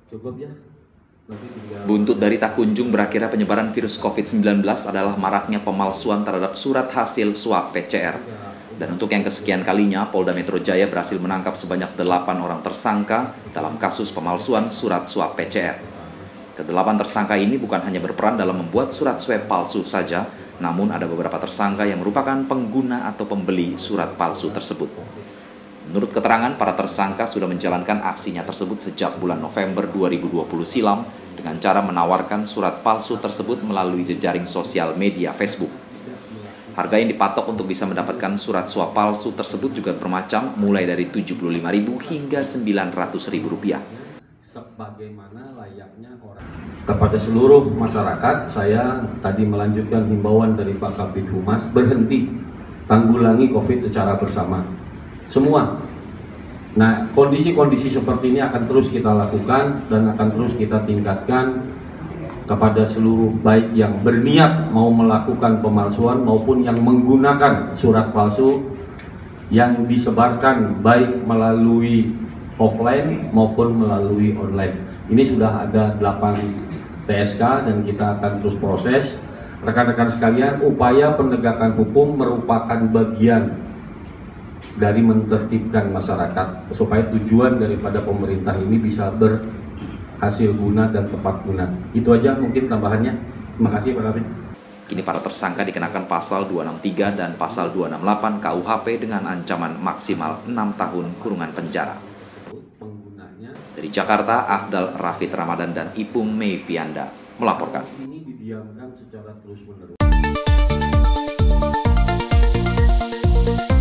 Cukup ya. Buntut dari tak kunjung berakhirnya penyebaran virus COVID-19 adalah maraknya pemalsuan terhadap surat hasil swab PCR. Dan untuk yang kesekian kalinya, Polda Metro Jaya berhasil menangkap sebanyak 8 orang tersangka dalam kasus pemalsuan surat swab PCR. Kedelapan tersangka ini bukan hanya berperan dalam membuat surat swab palsu saja, namun ada beberapa tersangka yang merupakan pengguna atau pembeli surat palsu tersebut. Menurut keterangan, para tersangka sudah menjalankan aksinya tersebut sejak bulan November 2020 silam dengan cara menawarkan surat palsu tersebut melalui jejaring sosial media Facebook. Harga yang dipatok untuk bisa mendapatkan surat swab palsu tersebut juga bermacam, mulai dari Rp75.000 hingga Rp900.000. Sebagaimana layaknya orang. Kepada seluruh masyarakat, saya tadi melanjutkan himbauan dari Pak Kabid Humas, berhenti, tanggulangi COVID secara bersama. Semua. Nah, kondisi-kondisi seperti ini akan terus kita lakukan dan akan terus kita tingkatkan kepada seluruh baik yang berniat mau melakukan pemalsuan maupun yang menggunakan surat palsu yang disebarkan baik melalui offline maupun melalui online. Ini sudah ada 8 TSK dan kita akan terus proses. Rekan-rekan sekalian, upaya penegakan hukum merupakan bagian dari menertibkan masyarakat supaya tujuan daripada pemerintah ini bisa berhasil guna dan tepat guna. Itu aja mungkin tambahannya. Terima kasih Pak Kabid. Kini para tersangka dikenakan pasal 263 dan pasal 268 KUHP dengan ancaman maksimal 6 tahun kurungan penjara. Dari Jakarta, Afdal Rafid Ramadan dan Ipung Meivianda melaporkan. Ini didiamkan secara terus-menerus.